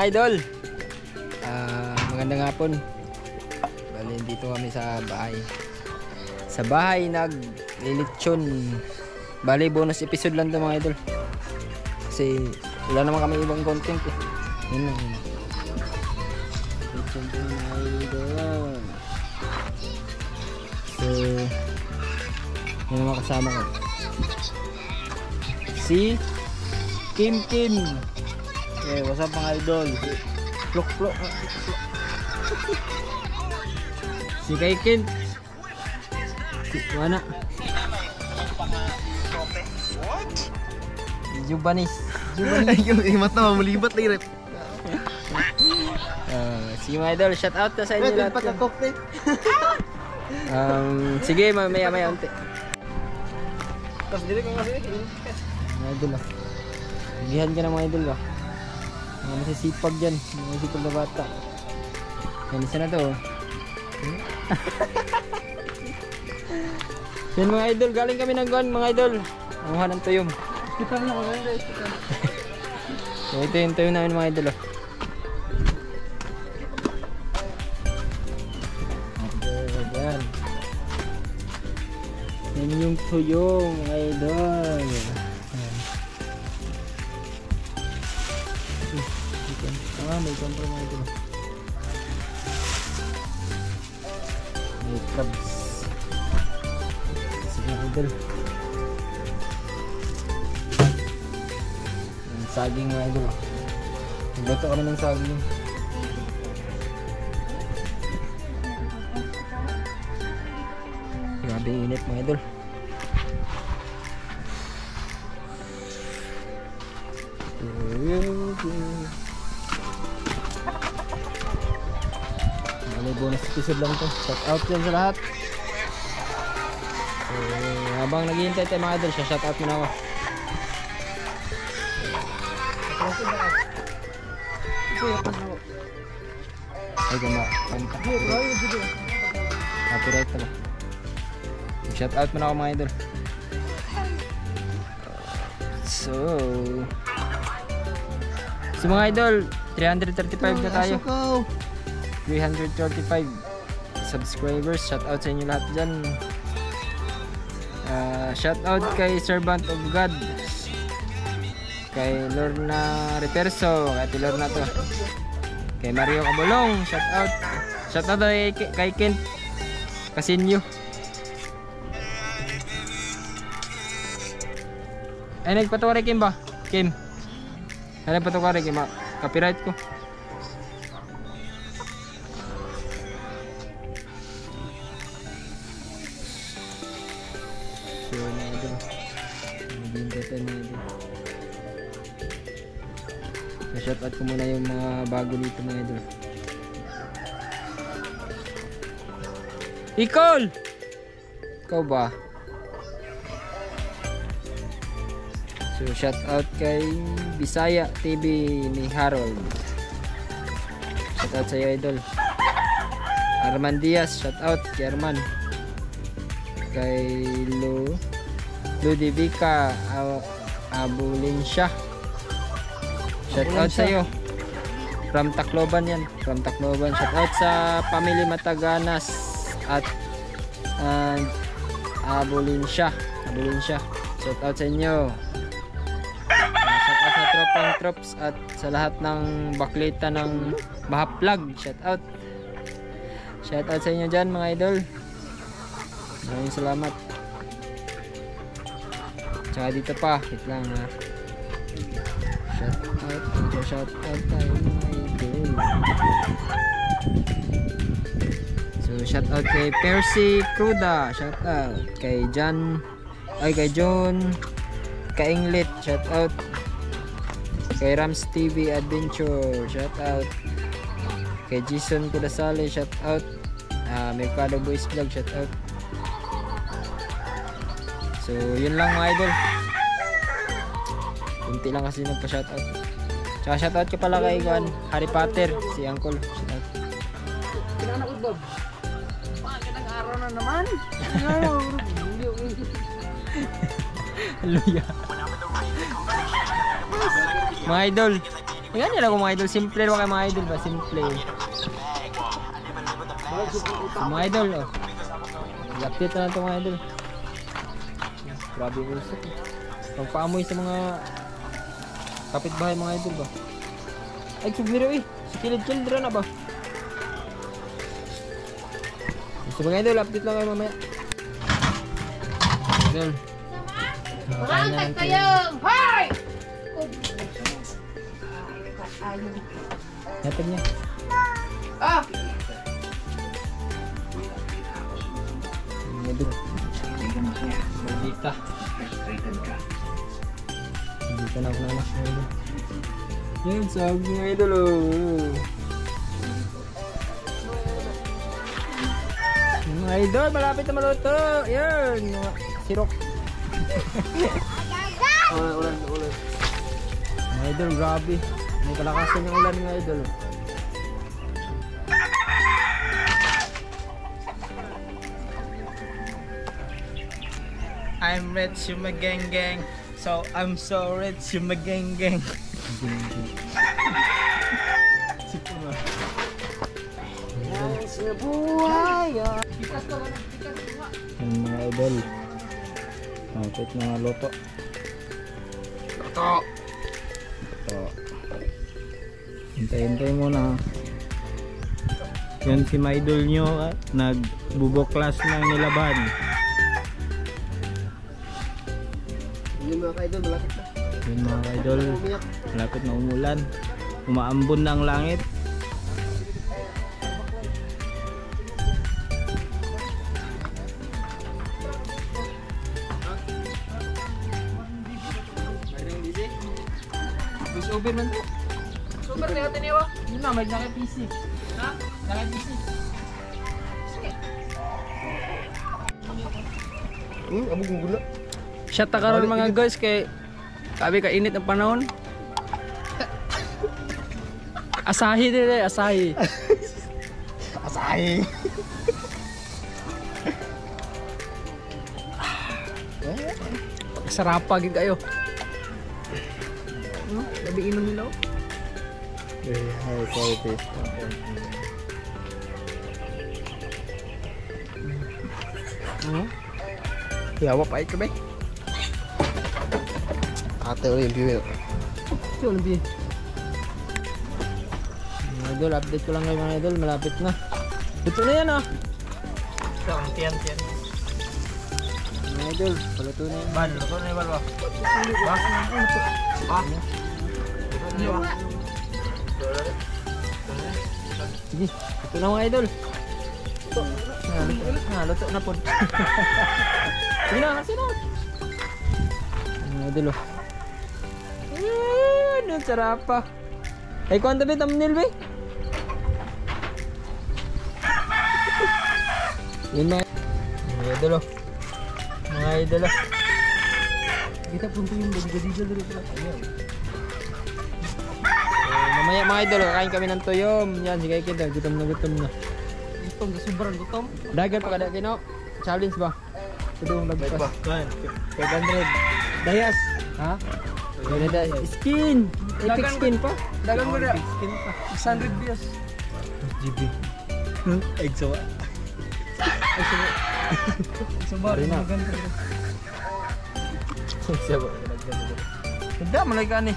mga idol. Magandang hapon. Bali, dito kami sa bahay. Sa bahay naglilitsyon. Bali, bonus episode lang to mga idol. Kasi wala naman kami ibang content eh. Yun lang. Litsyon to mga idol. So, yun naman kasama ko. Si Kim. Okay, what's up mga idol? Plok. Si kay Kent. Si Wana. Jubanis. Yung mata mo, malibat na irep. Si mga idol, shout out na sa inyo lahat. Sige, maya unti. Tapos dito ka kasi. Mga idol ah. Nagihan ka na mga idol ah. Mga masisipag dyan. Mga masisipag na bata. Yan, isa na to oh. Yan mga idol, galing kami ng gun mga idol. Nanguha ng tuyong. Kita na mga idol. So ito yung tuyong namin mga idol oh. Yan. Yan yung tuyong mga idol. May kontro mga idol. May crabs. Sige mga idol. Yung saging mga idol. Nagluto kami ng saging. Grabe init mga idol. May bonus episode lang to. Shout out yan sa lahat. So, habang naghihintay tayo mga idol, shout out muna ako. Ay gama, panta. Copyright pala. Shout out muna ako mga idol. So mga idol, 335 na tayo. 335 subscribers. Shout out sa inyo lahat dyan. Shout out kay Servant of God, kay Lorna Reperso, kay Lorna to, kay Mario Cabulong. Shout out kay Kent Casinyo. Ay nagpatuwari Kim ba? Kim ay nagpatuwari Kim, copyright ko. Shout out ko muna yung mga bago dito mga idol. Ikaw ba? So shout out kay Bisaya TV ni Harold. Shout out sa iyo idol. Arman Diaz, shout out kay Arman. Kay Ludivica Abulinsya. Shout out sa iyo. From Tacloban yan. From Tacloban. Shout out sa Family Mataganas at Abulinsya. Shout out sa inyo. Shout out sa Tropang Trops at sa lahat ng baklita ng Bahaplag. Shout out. Shout out sa inyo dyan mga idol. Maraming salamat. Tsaka dito pa. Wait lang ha. Shout out tayo mga idol. So shout out kay Percy Cruda, shout out kay John Kainglit, shout out kay Rams TV Adventure, shout out kay Jason Kudasale, shout out Mercado Boys Vlog, shout out. So yun lang mga idol. Kunti lang kasi nagpa-shout out. Tsaka shout out ka pala kay Harry Potter, si Uncle. Shout out. Kailangan ko Bob. Magandang araw na naman. Hallelujah. Mga idol, Ganyan lang mga idol, simple lang kayo mga idol ba? Simple. Mga idol, oh. Lapit na lang ito mga idol. Grabe yung usap. Pagpaamoy sa mga kapitbahay mga idol ba? Ay, sumiro eh. Si kilid-kilid na ba? So mga idol, update lang kayo mamaya. Idol. Bantay kayong! Hoy! Hatag niya. Ah! Idol. Maldita. Maldita na ako na anak. Yan, sahog mga idol oh. Mga idol, malapit na maluto. Yan, mga sirok. Ulan. Mga idol, grabe. May kalakasan yung ulan mga idol. I'm rich, you my gang gang. So I'm so rich, you my gang gang. Yung mga idol. Malapit na mga luto. Ito. Hintay-hintay muna. Yan si my idol nyo, nagbubuklas ng nilaban. Yung mga ka-idol, malapit na. Yun mga idol, malapit na umulan. Umaambon na ang langit. Over man to. Super na natin iwa. Yun na, may naka PC. Ha? Naka PC. Abog ng gula. Shot ta karon mga guys kay sabi ka init ng panahon. Asahi dire, asahi. Asahi. Sarapa gid kayo. Labi inom nila. Very high quality. Yawa pa ito ba? Ate ulit yung viewer. Ito lang bi. Mga idol, update ko lang kayo mga idol, malapit na. Ito na yan ah. Tiyan. Mga idol, paluto na yan. Ban, luto na yung balwa. Sige, ito na mga idol. Luto na po. Sige na, kasi na. Mga idol oh. Ano, sarap pa. Ay, kung tabi thumbnail ba? Yun mga idol oh. Mga idol oh. Kita punto yung bagigadidol dito. Mamaya mga idol, kain kami ng tuyom. Yan, sige kita, gutom na. Gutom, sobrang gutom. Dagan pa kada kino. Challenge ba? Tudong lagpas. 500. Dayas. Ha? Skin. Epic skin pa. Dagan mo na. Skin pa. 600 views. GB. Egg sawa. Sabar na. Sabar. Hindi, malay ka ni.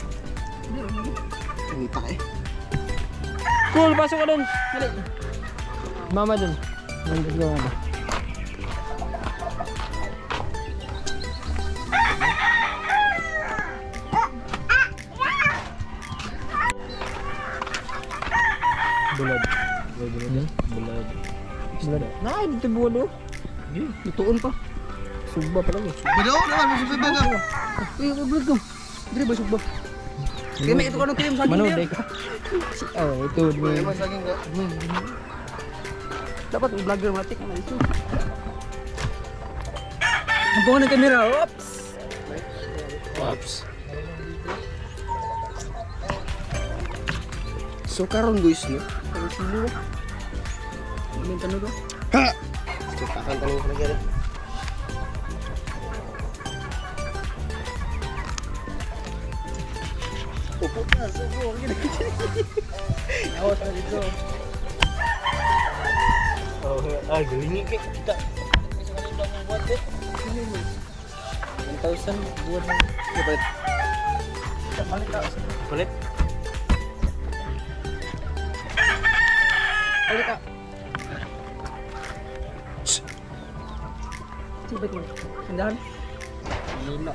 Nangita ka eh. Cool, pasok ka dun. Dali. Mama dun. Nandun ka mama. Bulad. Bulad. Nah, dito bulo. Lutuon pa. Sugba pa lang eh. Bilo, naman mo sa baga. Uy, bulad ko. Dire ba sugba? Kaya may ito ka nung kilim sa Mano, akin. day ka. Oh, ito. May mas saging ka. Dapat yung vlogger matik na ito. Ang buka ng kamera. Oops! Oops. So karon guys no. Ano tanong ko? Ha. Takan tanong ko lagi. Pupuk na, subo. Awas na dito. Oh, galingi kay kita. 1,000 buwan na. Dapat Balik ka. palit. Balik ka. Sibet mo. Tindahan. Nila.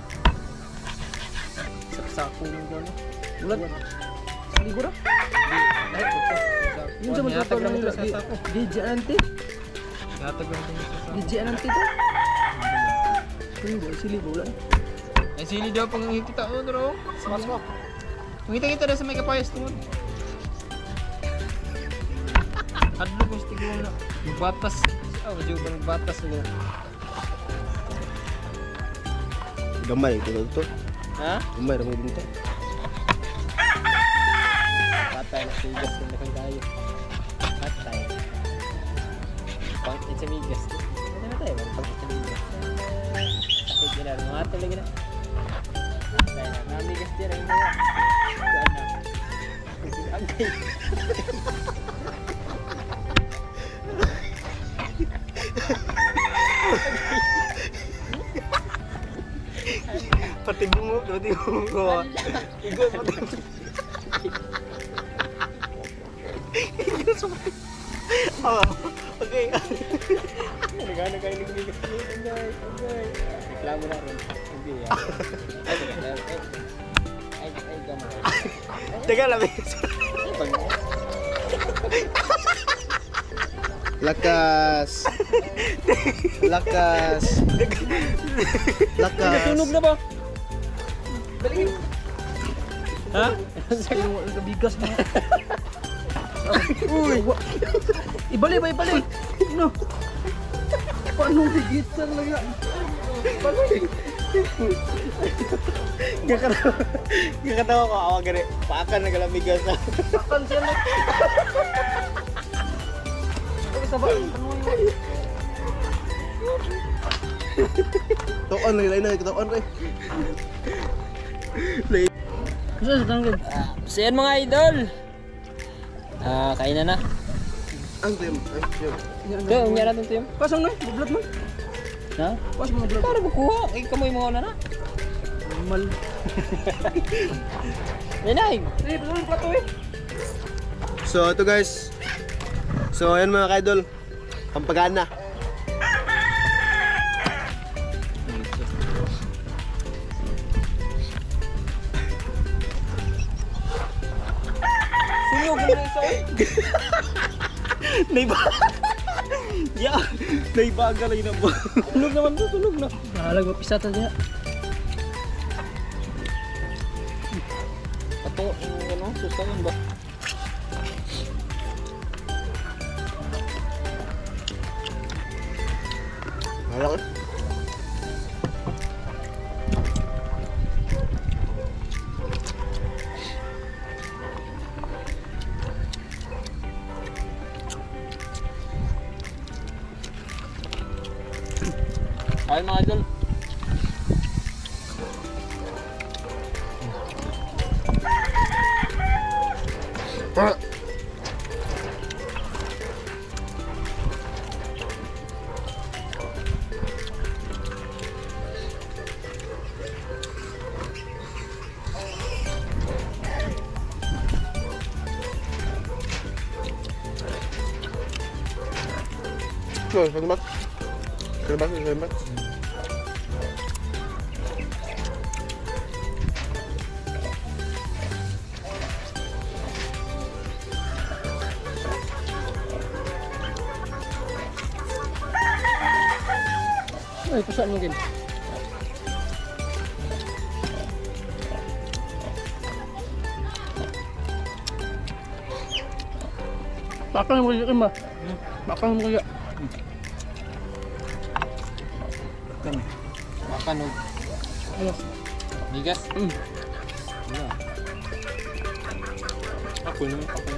Saksaku mo doon. Bulat. Ligo na. Dahil ito. Yun sa mga Hatag lang ito sa di- sako. DJ nanti. Hatag lang ito sa sako. DJ nanti to. Hindi, sili bulan. Ay sili daw pang kita mo bro. Mas mo. Kita na sa may kapayas tungod. Adlo ko stigo na. Batas. Ah, medyo bang batas mo. Gamay ito to. Ha? Gamay ra mo dito. Patay na tigas na kang kayo. Patay. Pang itsamigas. Ano tayo? Pang itsamigas. Sakit yun na. Mga talaga na. Patay na. Namigas din ang mga. Kuan na. Agay. Pati bungo ko. Igo pati. Oh, okay. Nagano kayo nagmigas dito guys. Okay. Reklamo na rin. Hindi yan. Ay, gamay. Teka lang. Ay, pag Lakas. Lakas. Lakas. Tunog na ba? Ha? Yung bigas mo. Uy. Ibali ba ibali? No. Paano higitan lagi? Gakatawa ko awag gani. Paakan nagalamigas na. Akan siya na. Ay sa ba? Toon lagi lain na toon kay. Kasi sa tanggol. So yan mga idol. Kain na na. Ang tim. Ito, unya natin ito yung. Pasang na, bublat mo. Ha? Pas mga bublat. Para bukuha. Ay, kamoy mga una na. Mal. Ninay. Eh, pasang plato eh. So ito guys. So ayan mga kaidol. Pampagaan na. Sunog na isa. Naiba. Ya, naibaga lagi na ba? Sunog naman to, sunog na. Nahalag mo pisatan niya. Ato, ano, susayin ba? Malaki. Ay mga idol. Rồi, phần bắt. Phần bắt, phần bắt. Ay, pasaan mo din. Bakal mo kaya ba? Bakal mo kaya. Makan og Ano? bigas. Wala. Ako naman ako.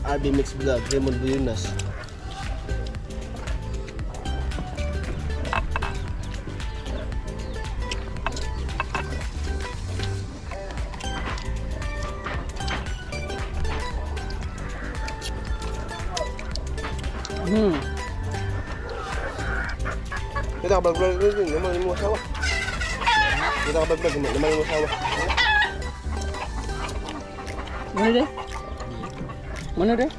RB Mix Vlog, Raymond Buyunas. Kita ka vlog din, naman yung asawa. Kita ka vlog, naman yung asawa. Mana deh? Mana deh?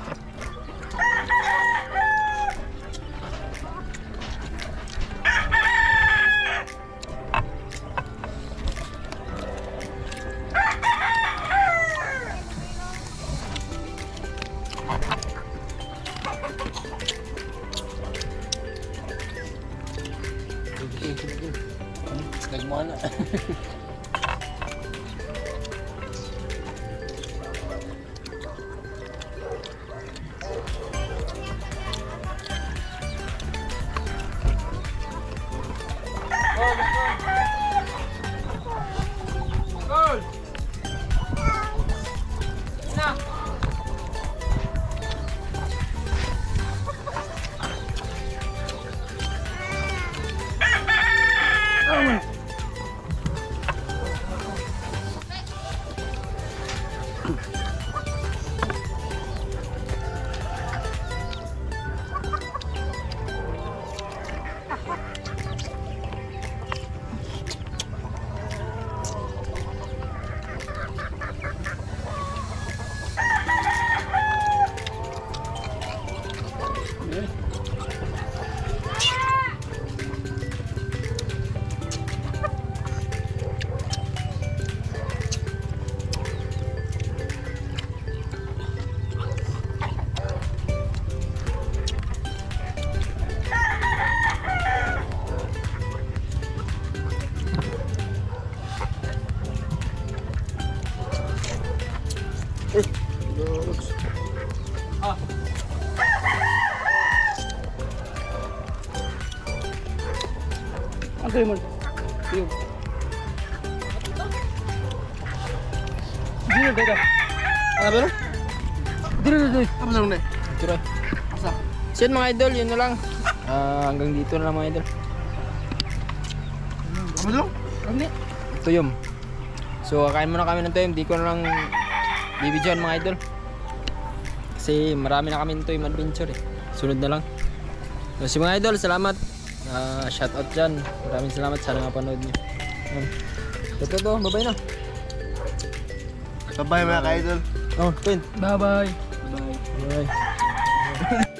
Nagmana. Apa yang mau? Yuk. Dino dah. Ano ba? Dino. Apa na rin? Ito rin. So yun mga idol, yun na lang. Hanggang dito na lang mga idol. Apa na lang? Ini. Tuyom. So kakain muna kami ng tuyom. Di ko na lang bibidyoan mga idol. Kasi marami na kami ng tuyom adventure eh. Sunod na lang. So mga idol, salamat. Shoutout dyan. Maraming salamat. Sana mapanood nyo. Ito. Bye-bye na. Bye-bye mga ka-idol. Oh, Twin. Bye bye. Bye.